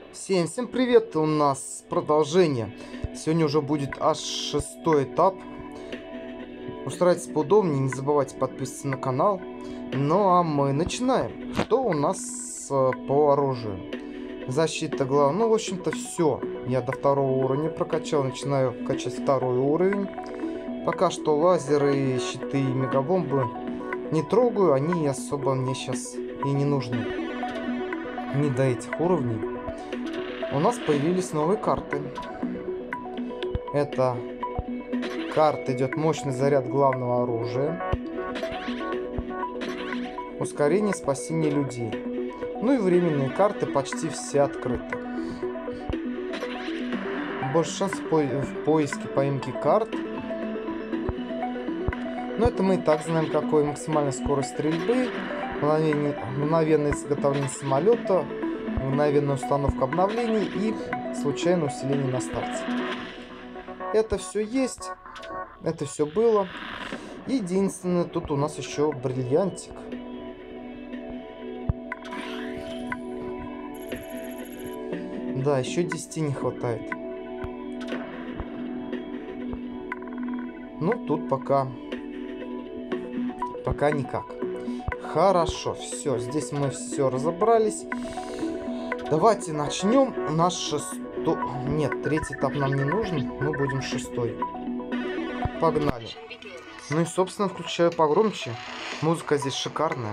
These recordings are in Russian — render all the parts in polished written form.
Всем привет! У нас продолжение. Сегодня уже будет аж 6-й этап. Устраивайтесь поудобнее, не забывайте подписываться на канал. Ну а мы начинаем. Что у нас по оружию? Защита главная. Ну, в общем-то, все. Я до 2-го уровня прокачал. Начинаю качать 2-й уровень. Пока что лазеры, щиты и мегабомбы не трогаю. Они особо мне сейчас и не нужны. Не до этих уровней. У нас появились новые карты. Это карта идет мощный заряд главного оружия. Ускорение спасения людей. Ну и временные карты почти все открыты. Больше шансов в поиске поимки карт. Но это мы и так знаем, какой максимальная скорость стрельбы, мгновенное изготовление самолета, мгновенная установка обновлений и случайное усиление на старте. Это все есть, это все было. Единственное, тут у нас еще бриллиантик. Да, еще 10 не хватает. Ну, тут пока никак. Хорошо, все, здесь мы все разобрались. Давайте начнем наш 6-й... Нет, 3-й этап нам не нужен. Мы будем 6-й. Погнали. Ну и, собственно, включаю погромче. Музыка здесь шикарная.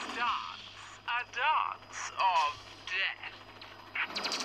A dance of death.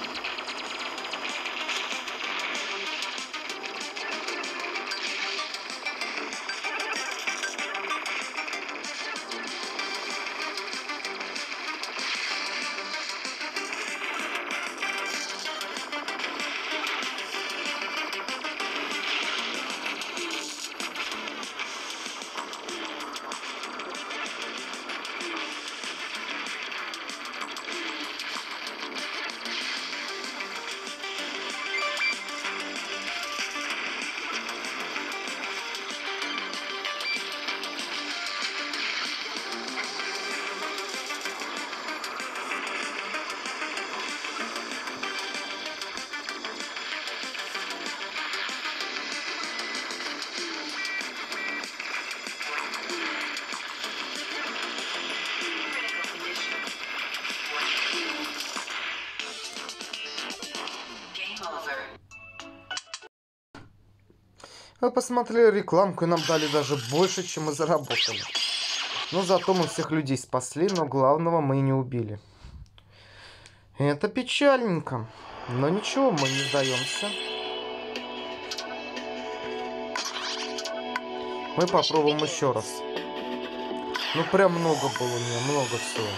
Мы посмотрели рекламку и нам дали даже больше, чем мы заработали. Но зато мы всех людей спасли, но главного мы не убили. Это печальненько. Но ничего, мы не сдаемся. Мы попробуем еще раз. Ну прям много было у меня, много всего.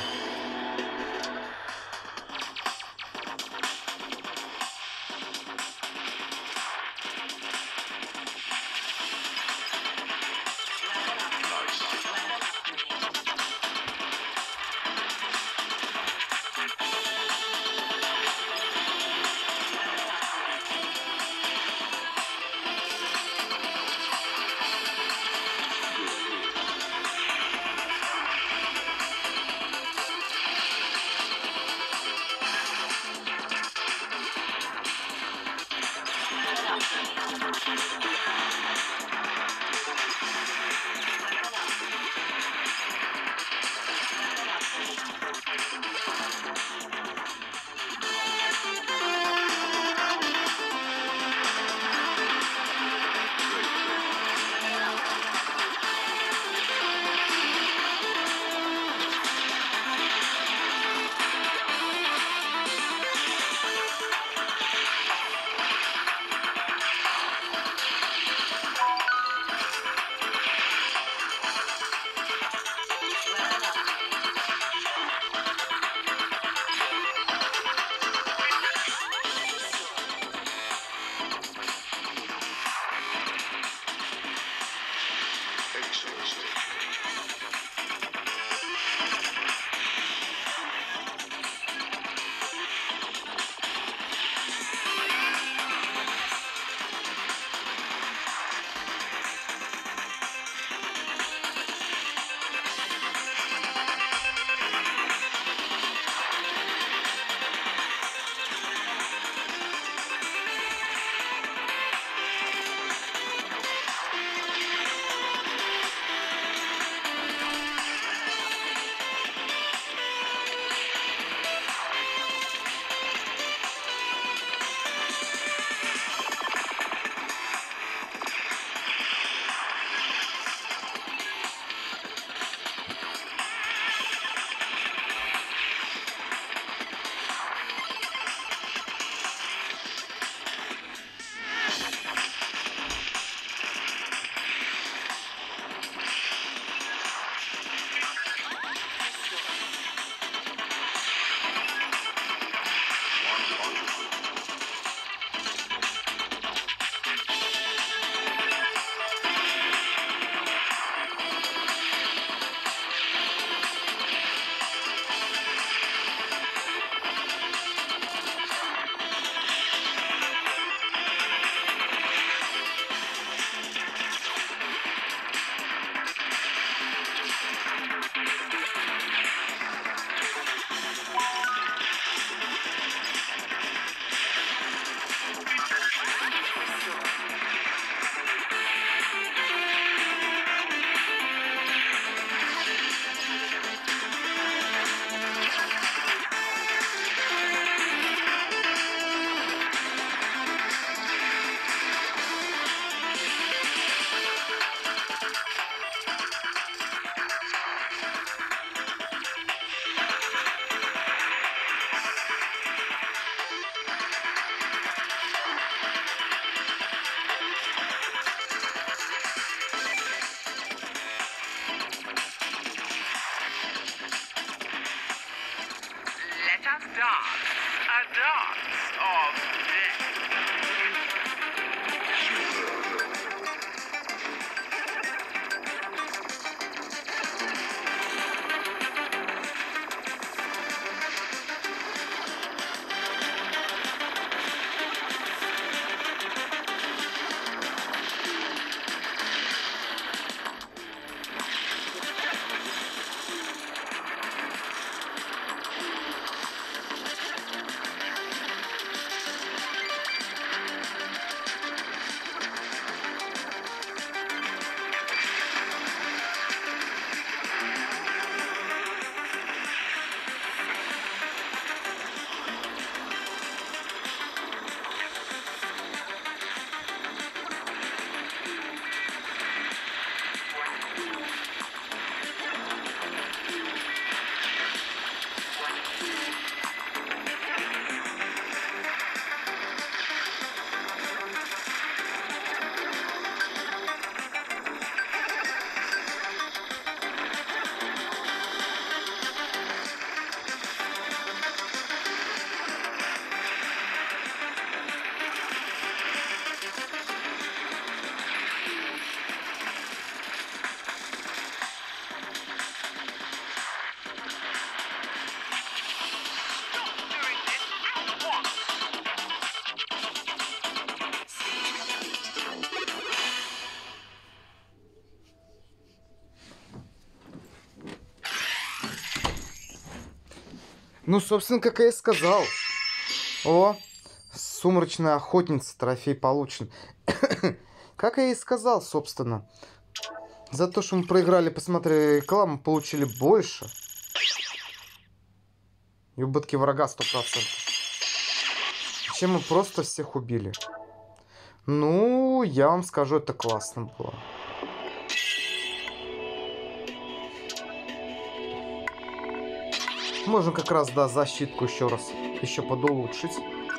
A dance of death. Ну, собственно, как я и сказал. О, сумрачная охотница, трофей получен. Как я и сказал, собственно. За то, что мы проиграли, посмотрели рекламу, получили больше. И убытки врага 100%. Чем мы просто всех убили. Ну, я вам скажу, это классно было. Можно как раз, да, защитку еще раз еще подулучшить.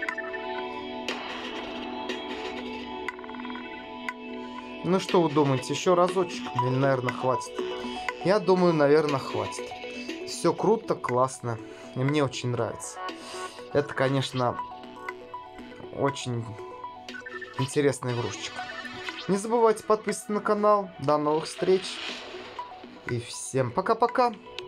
Ну что вы думаете, еще разочек? Или, наверное, хватит? Я думаю, наверное, хватит. Все круто, классно. И мне очень нравится. Это, конечно, очень интересная игрушечка. Не забывайте подписываться на канал. До новых встреч. И всем пока-пока.